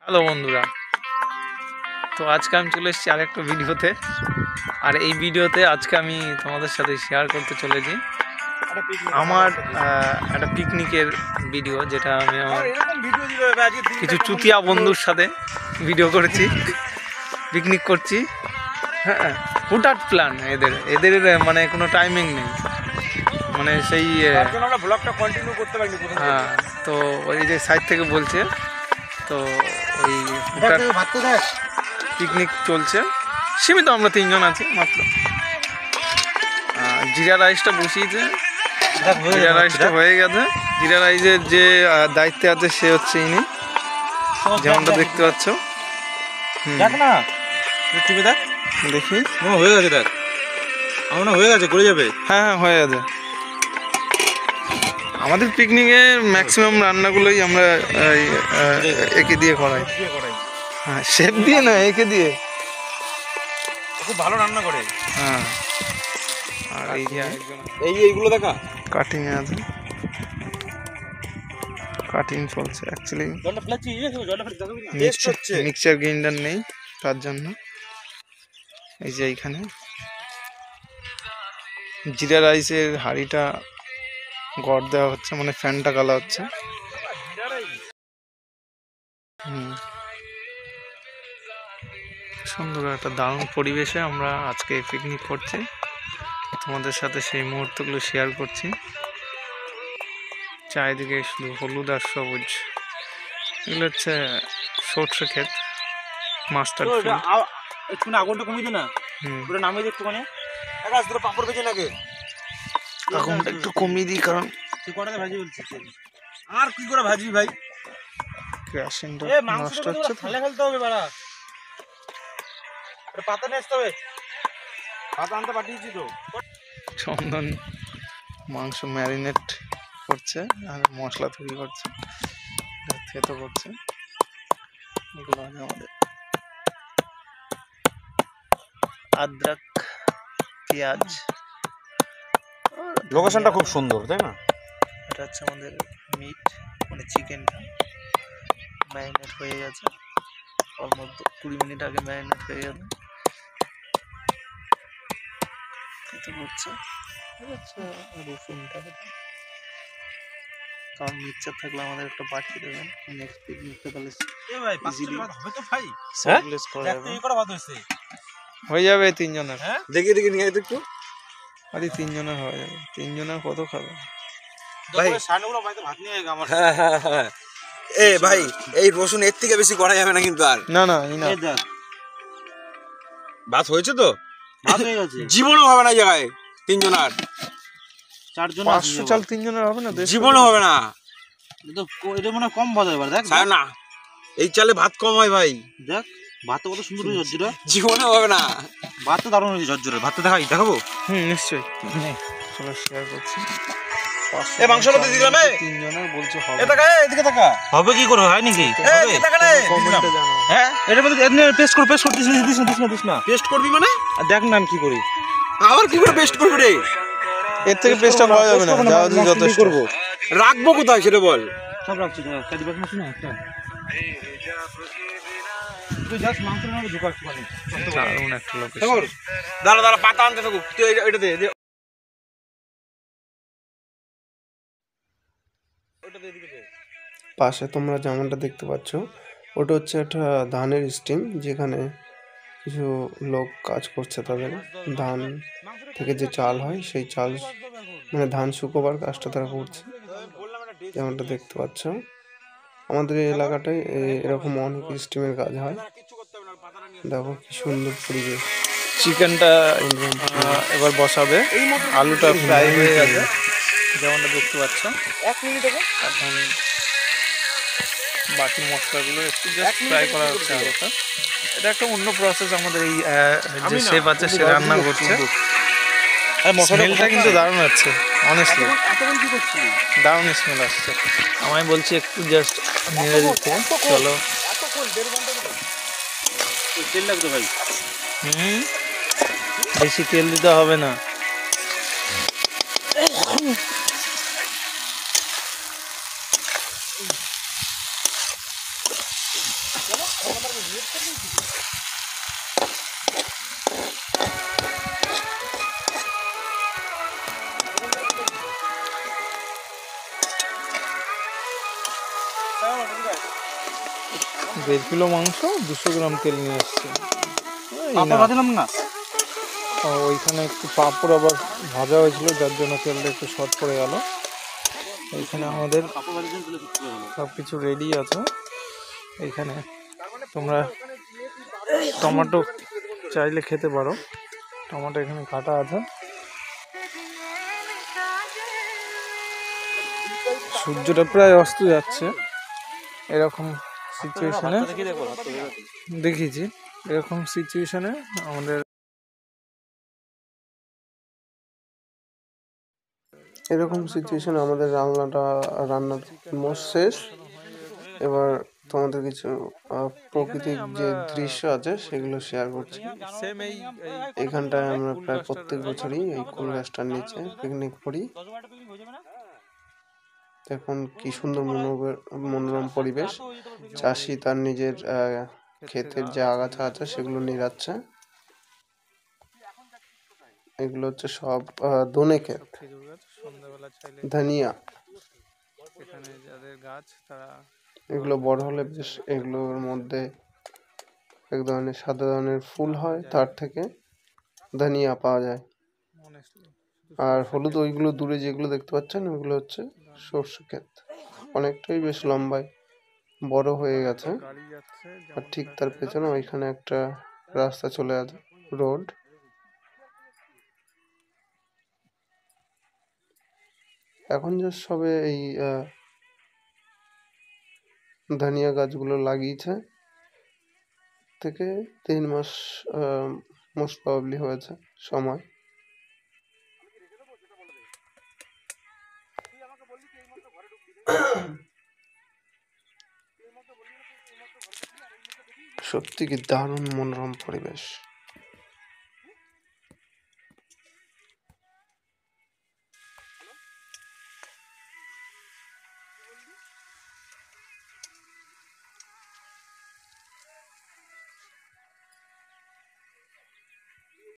Hello বন্ধুরা, তো আজকে আমি চলে এসেছি আরেকটা ভিডিওতে। আর এই ভিডিওতে আজকে আমি তোমাদের সাথে শেয়ার করতে চলেছি আমার একটা পিকনিকের ভিডিও, যেটা আমি আমার কিছু চুতিয়া বন্ধুর সাথে ভিডিও করেছি। পিকনিক করছি, হ্যাঁ, হুটহাট প্ল্যান। এদের মানে কোনো টাইমিং নেই, মানে সেই হ্যাঁ। তো ওই যে সাইড থেকে বলছে, তো ওই পিকনিক চলছে, সীমিত আমরা 3 জন আছি মাত্র। জিরা রাইসটা বসিয়েছে, জিরা রাইসটা হয়ে গেছে। জিরা রাইসের যে দায়িত্বে আছে সে হচ্ছে ইনি, যেমনটা দেখতে পাচ্ছ। দেখ না, দেখি হয়ে গেছে, দেখ আমার হয়ে গেছে, করে যাবে। হ্যাঁ হয়ে গেছে। আমাদের পিকনিকের ম্যাক্সিমাম রান্নাগুলোই আমরা একে দিয়ে করাই। হ্যাঁ, শেফ দিয়ে না, একে দিয়ে। খুব ভালো রান্না করে। হ্যাঁ, আর এইগুলো দেখা কাটিং এ আছে, কাটিং চলছে অ্যাকচুয়ালি। মিক্সচার গ্রাইন্ডার নেই, তার জন্য এই যে এইখানে জিরা রাইসের হাঁড়িটা গড় দেওয়া হচ্ছে, মানে ফ্যানটা গালা হচ্ছে। সুন্দর একটা দারুণ পরিবেশে আমরা আজকে পিকনিক করছি, তোমাদের সাথে সেই মুহূর্তগুলো শেয়ার করছি। চারিদিকে শুধু হলুদ আর সবুজ, এগুলো হচ্ছে সর্ষে ক্ষেত, মাস্টার্ড ফিল্ড। একটু আগুনটা কমিয়ে দে না, ওটা নামিয়ে দে একটুখানি। পাপড় ভেজে নাকি আগুনটা একটু কমিয়ে দিই, কারণ তুই কটাতে ভাজি বলছিস। আর কি করে ভাজবি ভাই, কেরোসিনটা নষ্ট মাংসটা হচ্ছে। ঠালে ফেলতে হবে বাড়া, পাতা নিয়ে আসতে হবে, পাতা আনতে পাঠিয়েছি তো। চন্দন মাংস ম্যারিনেট করছে আর মশলা তৈরি করছে, থেতো করছে। এগুলো আছে আমাদের আদরক, পেঁয়াজ। লোকেশনটা খুব সুন্দর, তাই না? এটা হচ্ছে আমাদের মিট, মানে চিকেনটা ম্যারিনেট হয়ে গেছে, অলমোস্ট 20 মিনিট আগে ম্যারিনেট হয়ে গেল। খেতে করছে রসুনটা, কারণ মিক্সচার থাকলে আমাদের একটা পাঠিয়ে দেবেন নেক্সট পিকনিকটা, তাহলে হয়ে যাবে 3 জনের। দেখি দেখি নিয়ে একটু, আরে 3 জনের হয়ে যাবে। 3 জনের কত খাবে ভাই? এ ভাই, এই রসুন এর থেকে বেশি করা যাবে না কিন্তু। আর না না, ভাত হয়েছে তো, জীবনও হবে না জায়গায় 3 জন। আর 4 জন 500 চাল 3 জনের হবে না, জীবনও হবে না। এটা মনে কম ভাত এবার, দেখ না, এই চালে ভাত কম হয় ভাই। দেখ ভাত কত সুন্দর হয়েছে, ঝরঝরে। জীবনে হবে না, ভাত তো দারুণ হয়েছে ঝরঝরে। ভাতটা দেখাবো। নিশ্চয়ই, চলো শেয়ার করছি। এই মাংসটা দিয়ে দিলাম। 3 জনের বলছে হবে। এদিকে তাকা, হবে কি করে, হয় নাকি? হ্যাঁ, এটার মধ্যে পেস্ট কর, দিস না। পেস্ট করবি মানে? দেখ না আমি কি করি। আবার কি করে পেস্ট করবি রে? এর থেকে পেস্টটা পাওয়া যাবে না, যথেষ্ট করব। রাখবো কোথায় সেটা বল। সব রাখছি, কাটি বাস না একটা। তুই জাস্ট মাংসের মধ্যে ঢোকা একটুখানি। দারুণ একটা লোকেশন। দাঁড়া পাতা আনতে থাকুক, তুই এটা দে। পাশে তোমরা যেমনটা দেখতে পাচ্ছ, ওটা হচ্ছে একটা ধানের স্টিম, যেখানে কিছু লোক কাজ করছে। তাদের ধান থেকে যে চাল হয়, সেই চাল মানে ধান শুকোবার কাজটা তারা করছে, যেমনটা দেখতে পাচ্ছ। আমাদের এই এলাকাটায় এরকম অনেক স্টিমের কাজ হয়। দেখো কি সুন্দর পরিবেশ। চিকেনটা এবার বসাবে, আলুটা ফ্রাই হয়ে গেছে যেমনটা দেখতে পাচ্ছ। 1 মিনিট আগে এখন বাকি মশলাগুলো একটু জাস্ট ফ্রাই করা হচ্ছে আলুটা। এটা একটা অন্য প্রসেস, আমাদের এই যে শেফ আছে সে রান্না করছে। স্মেলটা কিন্তু দারুণ আছে, অনেস্টলি দারুণ স্মেল আসছে। আমি বলছি একটু জাস্ট নেড়ে দিতে। চলো, তেল লাগবে ভাই। বেশি তেল দিতে হবে না। দেড় কিলো মাংস 200 গ্রাম তেল নিয়ে আসছে। না ওইখানে একটু পাঁপড় আবার ভাজা হয়েছিল, যার জন্য তেলটা একটু শর্ট পড়ে গেল। এখানে আমাদের সব কিছু রেডি আছে। এখানে তোমরা টমেটো চাইলে খেতে পারো, টমেটো এখানে কাটা আছে। সূর্যটা প্রায় অস্ত যাচ্ছে, এরকম সিচুয়েশনে দেখিয়েছি, এরকম সিচুয়েশনে আমাদের রান্নার অলমোস্ট শেষ। এবার তোমাদের কিছু প্রাকৃতিক যে দৃশ্য আছে সেগুলো শেয়ার করছি। এখানটায় আমরা প্রায় প্রত্যেক বছরই এই কুল গাছটার নিচে পিকনিক করি। দেখুন কি সুন্দর মনোরম পরিবেশ। চাষি তার নিজের ক্ষেতের যে আগাছা আছে সেগুলো নিড়াচ্ছে। এগুলো হচ্ছে সব ধনে ক্ষেত, ধনিয়া। এখানে যাদের গাছ তারা এগুলো বড় হলে বেশ, এগুলোর মধ্যে এক ধরনের সাদা ধরনের ফুল হয়, তার থেকে ধনিয়া পাওয়া যায়। আর হলুদ ওইগুলো দূরে যেগুলো দেখতে পাচ্ছেন ওইগুলো হচ্ছে সর্ষে ক্ষেত। অনেকটাই বেশ লম্বায় বড় হয়ে গেছে। আর ঠিক তার পেছনে ওইখানে একটা রাস্তা চলে আছে, রোড। এখন যে সবে এই ধনিয়া গাছগুলো লাগিয়েছে, থেকে 3 মাস মোস্ট প্রবাবলি হয়েছে সময়। সত্যি কি দারুণ মনোরম পরিবেশ।